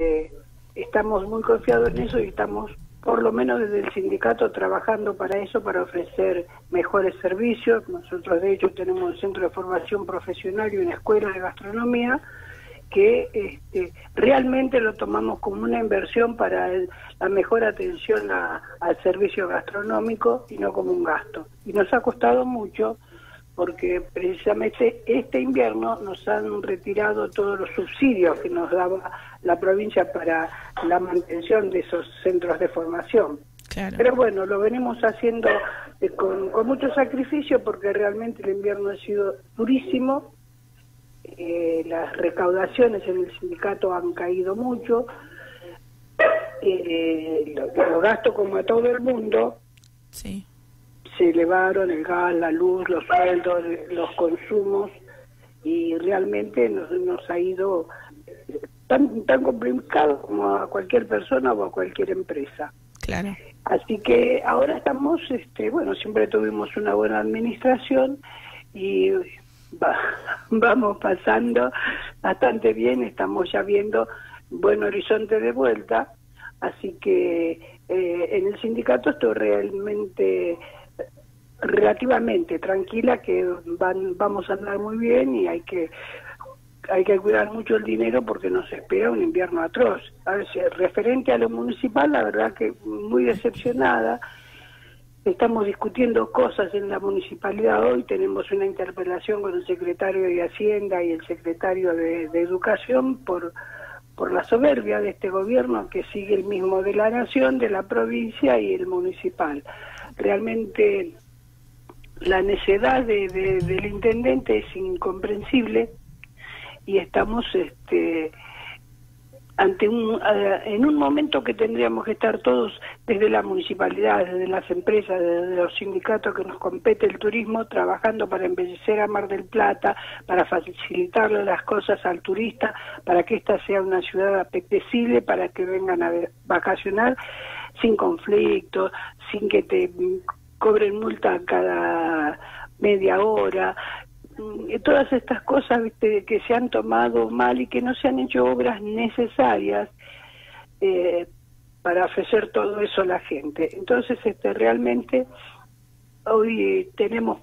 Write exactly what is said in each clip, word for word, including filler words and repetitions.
Eh, estamos muy confiados en eso y estamos, por lo menos desde el sindicato, trabajando para eso, para ofrecer mejores servicios. Nosotros, de hecho, tenemos un centro de formación profesional y una escuela de gastronomía que este, realmente lo tomamos como una inversión para el, la mejor atención a, al servicio gastronómico y no como un gasto. Y nos ha costado mucho porque precisamente este invierno nos han retirado todos los subsidios que nos daba la provincia para la mantención de esos centros de formación. Claro. Pero bueno, lo venimos haciendo eh, con, con mucho sacrificio porque realmente el invierno ha sido durísimo. Eh, las recaudaciones en el sindicato han caído mucho, eh, los, los gastos, como a todo el mundo, sí, se elevaron, el gas, la luz, los sueldos, los consumos, y realmente nos, nos ha ido tan, tan complicado como a cualquier persona o a cualquier empresa. Claro. Así que ahora estamos, este, bueno, siempre tuvimos una buena administración y Va, vamos pasando bastante bien, estamos ya viendo buen horizonte de vuelta, así que eh, en el sindicato estoy realmente, relativamente tranquila que van, vamos a andar muy bien y hay que hay que cuidar mucho el dinero porque nos espera un invierno atroz. A ver, referente a lo municipal, la verdad que muy decepcionada. Estamos discutiendo cosas en la municipalidad hoy, tenemos una interpelación con el secretario de Hacienda y el secretario de, de Educación por, por la soberbia de este gobierno que sigue el mismo de la nación, de la provincia y el municipal. Realmente la necedad de, de, del intendente es incomprensible y estamos este ante un uh, en un momento que tendríamos que estar todos desde la municipalidad, desde las empresas, desde los sindicatos que nos compete el turismo, trabajando para embellecer a Mar del Plata, para facilitarle las cosas al turista, para que esta sea una ciudad apetecible, para que vengan a vacacionar sin conflictos, sin que te cobren multa cada media hora. Todas estas cosas, ¿viste?, que se han tomado mal y que no se han hecho obras necesarias eh, para ofrecer todo eso a la gente. Entonces, este realmente hoy tenemos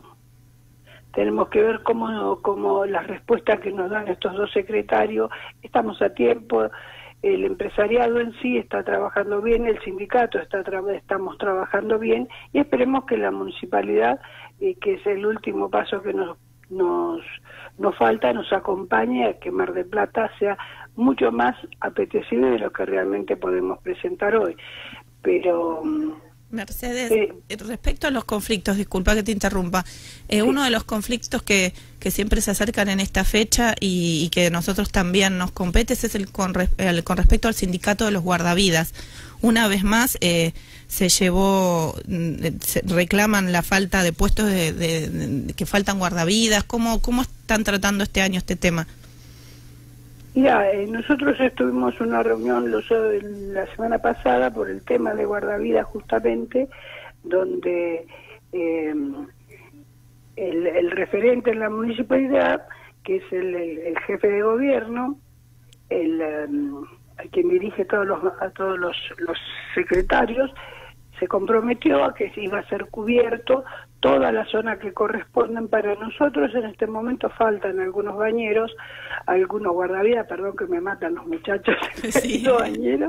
tenemos que ver cómo, cómo las respuestas que nos dan estos dos secretarios. Estamos a tiempo, el empresariado en sí está trabajando bien, el sindicato está tra estamos trabajando bien y esperemos que la municipalidad, eh, que es el último paso que nos nos nos falta, nos acompañe a que Mar del Plata sea mucho más apetecible de lo que realmente podemos presentar hoy. Pero Mercedes, eh, respecto a los conflictos, disculpa que te interrumpa, eh, sí. Uno de los conflictos que, que siempre se acercan en esta fecha y, y que nosotros también nos compete es el con, el con respecto al sindicato de los guardavidas. Una vez más eh, se llevó, se reclaman la falta de puestos de, de, de que faltan guardavidas. ¿Cómo, cómo están tratando este año este tema? Mira, eh, nosotros estuvimos en una reunión los, la semana pasada por el tema de guardavidas justamente, donde eh, el, el referente en la municipalidad, que es el, el, el jefe de gobierno, el... Um, a quien dirige todos los, a todos los, los secretarios, se comprometió a que se iba a ser cubierto toda la zona que corresponden para nosotros. En este momento faltan algunos bañeros, algunos guardavidas, perdón que me matan los muchachos, sí, los bañeros,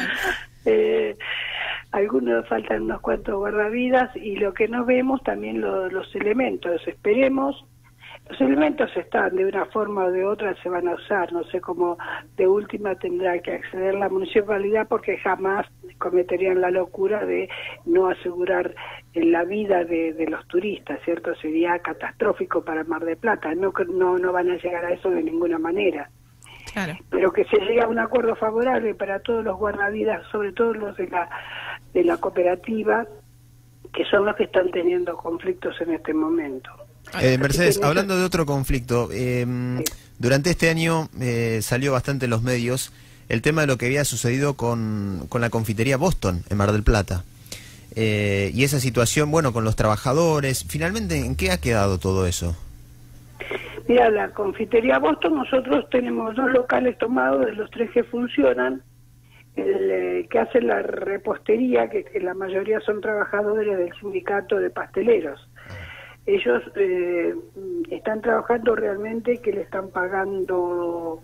eh, algunos faltan unos cuantos guardavidas y lo que no vemos también lo, los elementos. Esperemos. Los elementos están, de una forma o de otra se van a usar, no sé cómo de última tendrá que acceder la municipalidad porque jamás cometerían la locura de no asegurar la vida de, de los turistas, ¿cierto? Sería catastrófico para Mar del Plata, no, no, no van a llegar a eso de ninguna manera. Claro. Pero que se llegue a un acuerdo favorable para todos los guardavidas, sobre todo los de la, de la cooperativa, que son los que están teniendo conflictos en este momento. Eh, Mercedes, hablando de otro conflicto, eh, sí. durante este año eh, salió bastante en los medios el tema de lo que había sucedido con, con la confitería Boston en Mar del Plata. Eh, y esa situación, bueno, con los trabajadores. Finalmente, ¿en qué ha quedado todo eso? Mira, la confitería Boston, nosotros tenemos dos locales tomados de los tres que funcionan. El eh, que hace la repostería, que, que la mayoría son trabajadores del sindicato de pasteleros. Ellos eh, están trabajando realmente que le están pagando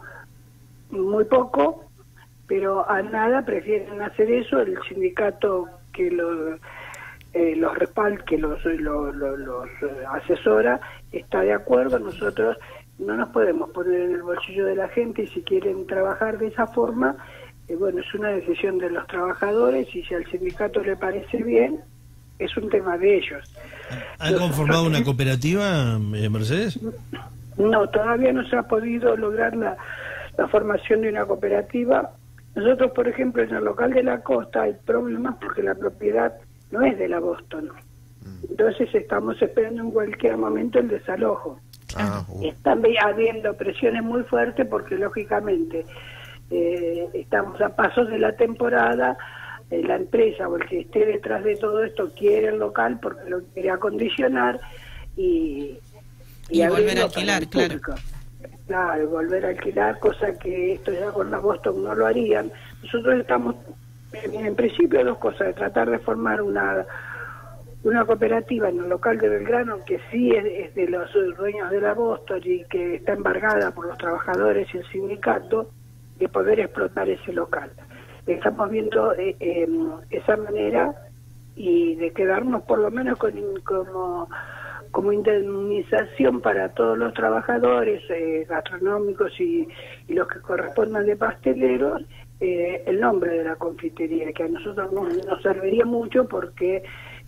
muy poco, pero a nada prefieren hacer eso. El sindicato que los eh, los respalda, que los, los, los, los asesora, está de acuerdo. Nosotros no nos podemos poner en el bolsillo de la gente, y si quieren trabajar de esa forma, eh, bueno, es una decisión de los trabajadores, y si al sindicato le parece bien, es un tema de ellos. ¿Han conformado una cooperativa, eh, Mercedes? No, todavía no se ha podido lograr la, la formación de una cooperativa. Nosotros, por ejemplo, en el local de la Costa hay problemas porque la propiedad no es de la Boston. Entonces estamos esperando en cualquier momento el desalojo. Ah, uh. Están habiendo presiones muy fuertes porque, lógicamente, eh, estamos a pasos de la temporada. Eh, la empresa o el que esté detrás de todo esto quiere el local porque lo quiere acondicionar y... Y, y volver a alquilar, claro. Claro, volver a alquilar, cosa que esto ya con la Boston no lo harían. Nosotros estamos, en, en principio, dos cosas: de tratar de formar una una cooperativa en el local de Belgrano, que sí es, es de los dueños de la Boston y que está embargada por los trabajadores y el sindicato, de poder explotar ese local. Estamos viendo eh, eh, esa manera, y de quedarnos por lo menos con como como indemnización para todos los trabajadores eh, gastronómicos y, y los que correspondan de pasteleros, eh, el nombre de la confitería, que a nosotros nos, nos serviría mucho porque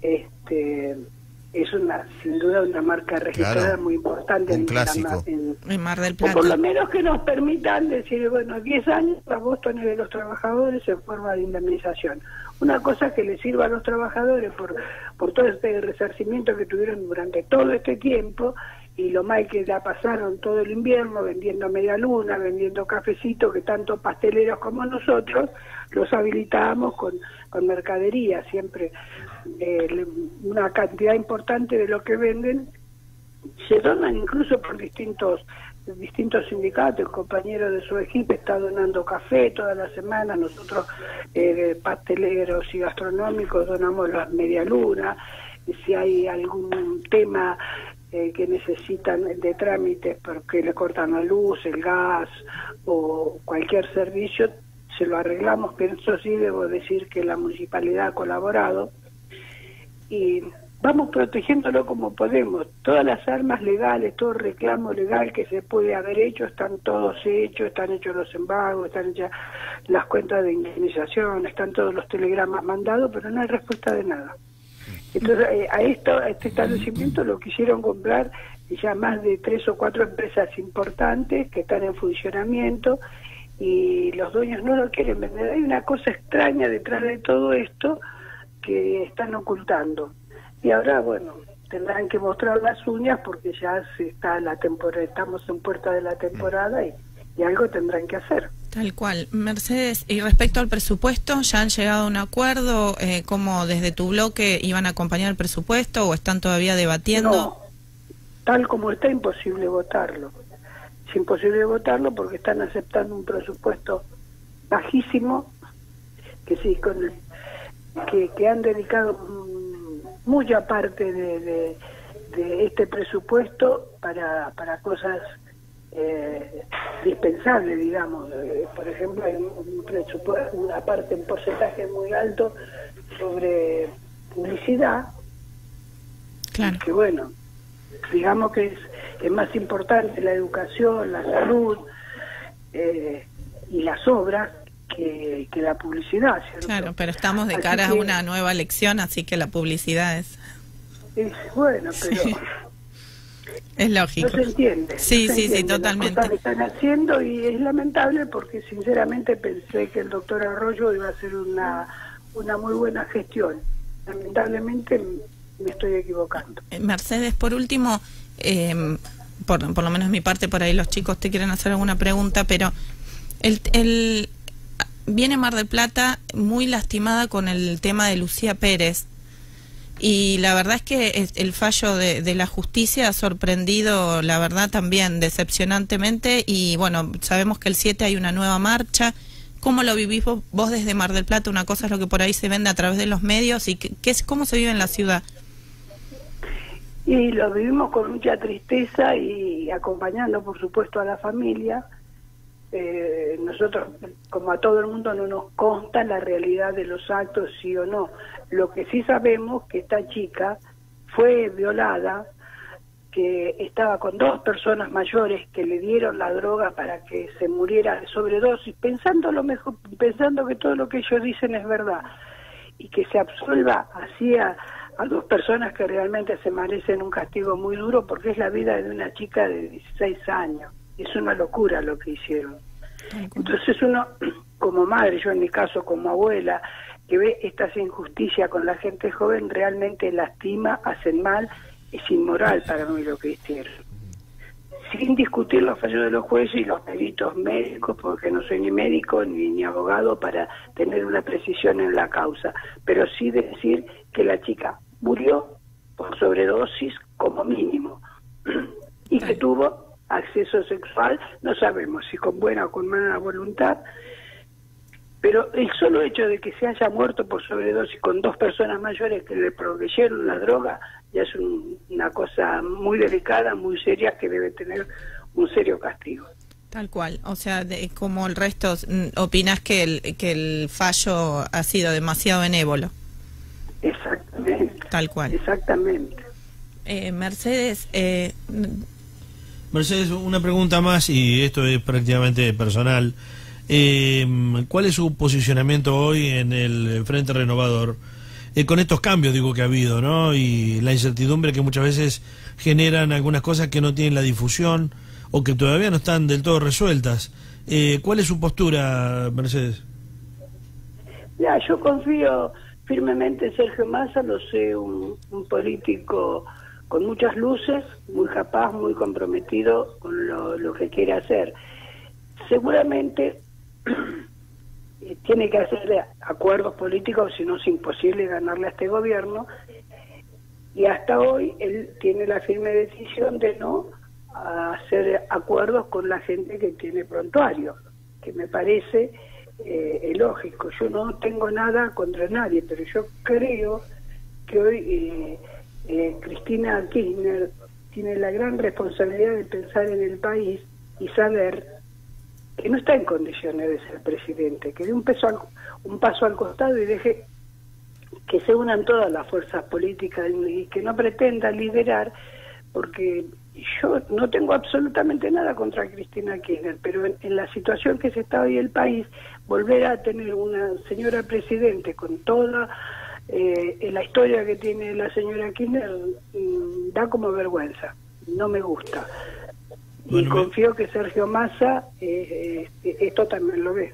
este es una, sin duda, una marca registrada, claro, muy importante un en, clásico. en, en Mar del Plata. O por lo menos que nos permitan decir, bueno, diez años la Boston es de los trabajadores en forma de indemnización. Una cosa que le sirva a los trabajadores por, por todo este resarcimiento que tuvieron durante todo este tiempo, y lo mal que la pasaron todo el invierno vendiendo media luna, vendiendo cafecito, que tanto pasteleros como nosotros los habilitábamos con, con mercadería. Siempre eh, una cantidad importante de lo que venden se donan incluso por distintos distintos sindicatos. El compañero de su equipo está donando café toda la semana. Nosotros, eh, pasteleros y gastronómicos, donamos las medialunas. Si hay algún tema eh, que necesitan de trámites porque le cortan la luz, el gas o cualquier servicio, se lo arreglamos. Pero eso sí, debo decir que la municipalidad ha colaborado y vamos protegiéndolo como podemos. Todas las armas legales, todo reclamo legal que se puede haber hecho, están todos hechos, están hechos los embargos, están hechas las cuentas de indemnización, están todos los telegramas mandados, pero no hay respuesta de nada. Entonces, eh, a esto, a este establecimiento lo quisieron comprar ya más de tres o cuatro empresas importantes que están en funcionamiento, y los dueños no lo quieren vender. Hay una cosa extraña detrás de todo esto que están ocultando. Y ahora, bueno, tendrán que mostrar las uñas porque ya se está la temporada, estamos en puerta de la temporada y, y algo tendrán que hacer. Tal cual. Mercedes, y respecto al presupuesto, ¿ya han llegado a un acuerdo? Eh, ¿Cómo desde tu bloque iban a acompañar el presupuesto o están todavía debatiendo? No, tal como está, imposible votarlo. Es imposible votarlo porque están aceptando un presupuesto bajísimo, que sí, con el, que, que han dedicado mucha parte de, de, de este presupuesto para, para cosas eh, dispensables, digamos. Eh, por ejemplo, hay un presupuesto, una parte, un porcentaje muy alto sobre publicidad, claro, que bueno, digamos que es, es más importante la educación, la salud eh, y las obras Que, que la publicidad, ¿cierto? Claro, pero estamos de cara que, a una nueva elección, así que la publicidad es... es bueno, pero... Sí. Es lógico. No se entiende. Sí, no se sí, entiende sí, totalmente. Las cosas que están haciendo, y es lamentable porque sinceramente pensé que el doctor Arroyo iba a hacer una, una muy buena gestión. Lamentablemente me estoy equivocando. Mercedes, por último, eh, por, por lo menos mi parte, por ahí los chicos te quieren hacer alguna pregunta, pero el... el viene Mar del Plata muy lastimada con el tema de Lucía Pérez, y la verdad es que el fallo de, de la justicia ha sorprendido, la verdad, también decepcionantemente, y bueno, sabemos que el siete hay una nueva marcha. ¿Cómo lo vivís vos, vos desde Mar del Plata? Una cosa es lo que por ahí se vende a través de los medios, y qué, qué es, cómo se vive en la ciudad. Y lo vivimos con mucha tristeza y acompañando, por supuesto, a la familia. Eh, nosotros, como a todo el mundo, no nos consta la realidad de los actos, sí o no. Lo que sí sabemos que esta chica fue violada, que estaba con dos personas mayores que le dieron la droga para que se muriera de sobredosis, pensando lo mejor, pensando que todo lo que ellos dicen es verdad, y que se absuelva así a, a dos personas que realmente se merecen un castigo muy duro, porque es la vida de una chica de dieciséis años. Es una locura lo que hicieron. Entonces uno, como madre, yo en mi caso como abuela, que ve estas injusticias con la gente joven, realmente lastima, hacen mal, es inmoral para mí lo que hicieron. Sin discutir los fallos de los jueces y los peritos médicos, porque no soy ni médico ni, ni abogado para tener una precisión en la causa, pero sí decir que la chica murió por sobredosis como mínimo y que tuvo acceso sexual, no sabemos si con buena o con mala voluntad, pero el solo hecho de que se haya muerto por sobredosis con dos personas mayores que le proveyeron la droga ya es un, una cosa muy delicada, muy seria, que debe tener un serio castigo. Tal cual, o sea, de, como el resto, ¿opinás que el, que el fallo ha sido demasiado benévolo? Exactamente. Tal cual. Exactamente. Eh, Mercedes... Eh, Mercedes, una pregunta más, y esto es prácticamente personal. Eh, ¿Cuál es su posicionamiento hoy en el Frente Renovador? Eh, con estos cambios, digo, que ha habido, ¿no? Y la incertidumbre que muchas veces generan algunas cosas que no tienen la difusión o que todavía no están del todo resueltas. Eh, ¿Cuál es su postura, Mercedes? Ya, yo confío firmemente en Sergio Massa, lo sé, un, un político con muchas luces, muy capaz, muy comprometido con lo, lo que quiere hacer. Seguramente tiene que hacer acuerdos políticos, si no es imposible ganarle a este gobierno, y hasta hoy él tiene la firme decisión de no hacer acuerdos con la gente que tiene prontuario, que me parece eh, lógico. Yo no tengo nada contra nadie, pero yo creo que hoy eh, eh, Cristina Kirchner tiene la gran responsabilidad de pensar en el país y saber que no está en condiciones de ser presidente, que dé un, peso al, un paso al costado y deje que se unan todas las fuerzas políticas y que no pretenda liderar, porque yo no tengo absolutamente nada contra Cristina Kirchner, pero en, en la situación que se está hoy el país, volver a tener una señora presidente con toda eh, la historia que tiene la señora Kirchner mmm, da como vergüenza, no me gusta. Bueno, y confío me... que Sergio Massa eh, eh, esto también lo ve.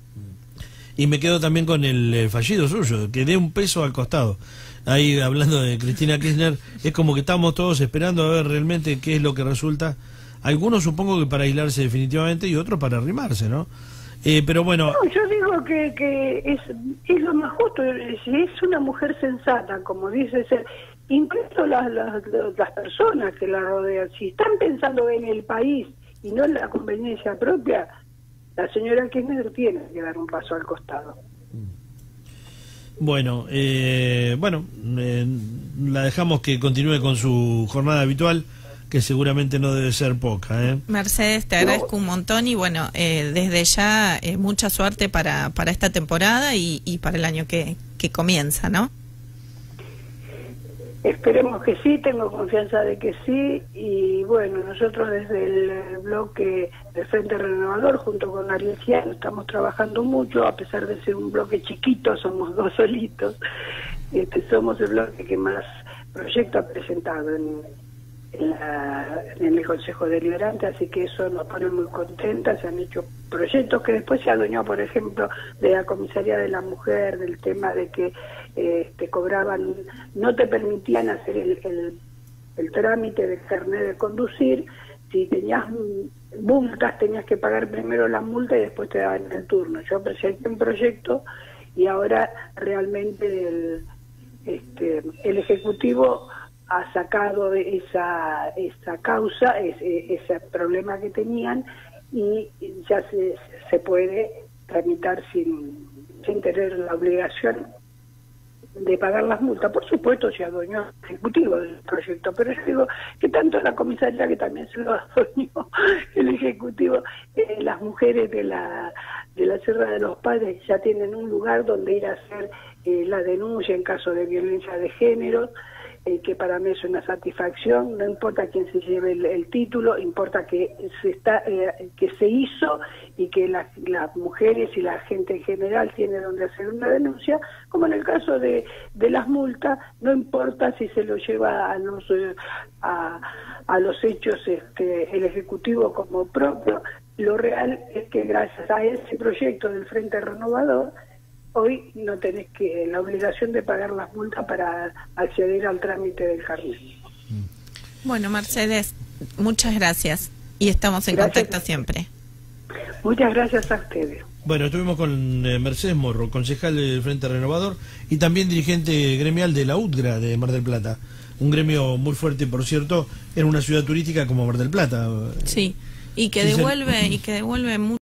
Y me quedo también con el eh, fallido suyo, que dé un peso al costado. Ahí, hablando de Cristina Kirchner, es como que estamos todos esperando a ver realmente qué es lo que resulta. Algunos supongo que para aislarse definitivamente y otros para arrimarse, ¿no? Eh, pero bueno... No, yo digo que, que es, es lo más justo. Si es una mujer sensata, como dice ser... Incluso las, las, las personas que la rodean, si están pensando en el país y no en la conveniencia propia, la señora Kirchner tiene que dar un paso al costado. Bueno, eh, bueno, eh, la dejamos que continúe con su jornada habitual, que seguramente no debe ser poca, ¿eh? Mercedes, te agradezco no. un montón y bueno, eh, desde ya eh, mucha suerte para, para esta temporada y, y para el año que, que comienza, ¿no? Esperemos que sí, tengo confianza de que sí, y bueno, nosotros desde el bloque del Frente Renovador, junto con Ariel Giano, estamos trabajando mucho, a pesar de ser un bloque chiquito, somos dos solitos, este, somos el bloque que más proyectos ha presentado en, en, la, en el Consejo Deliberante, así que eso nos pone muy contentas. Se han hecho proyectos que después se adueñó, por ejemplo, de la Comisaría de la Mujer, del tema de que eh, te cobraban, no te permitían hacer el, el, el trámite de carnet de conducir. Si tenías multas, tenías que pagar primero la multa y después te daban el turno. Yo presenté un proyecto y ahora realmente el, este, el Ejecutivo ha sacado esa esa causa, ese, ese problema que tenían, y ya se, se puede tramitar sin, sin tener la obligación de pagar las multas. Por supuesto se adueñó el Ejecutivo del proyecto, pero yo digo que tanto la comisaría, que también se lo adueñó el Ejecutivo, eh, las mujeres de la de la Sierra de los Padres ya tienen un lugar donde ir a hacer eh, la denuncia en caso de violencia de género, eh, que para mí es una satisfacción. No importa quién se lleve el, el título, importa que se está eh, que se hizo, y que la, las mujeres y la gente en general tiene donde hacer una denuncia. Como en el caso de, de las multas, no importa si se lo lleva a los eh, a, a los hechos este, el Ejecutivo como propio. Lo real es que gracias a ese proyecto del Frente Renovador, hoy no tenés que la obligación de pagar las multas para acceder al trámite del carnet. Bueno, Mercedes, muchas gracias y estamos en Gracias. contacto siempre. Muchas gracias a ustedes. Bueno, estuvimos con eh, Mercedes Morro, concejal del Frente Renovador y también dirigente gremial de la U T G R A de Mar del Plata. Un gremio muy fuerte, por cierto, en una ciudad turística como Mar del Plata. Sí, y que Sí, devuelve, y que devuelve mucho.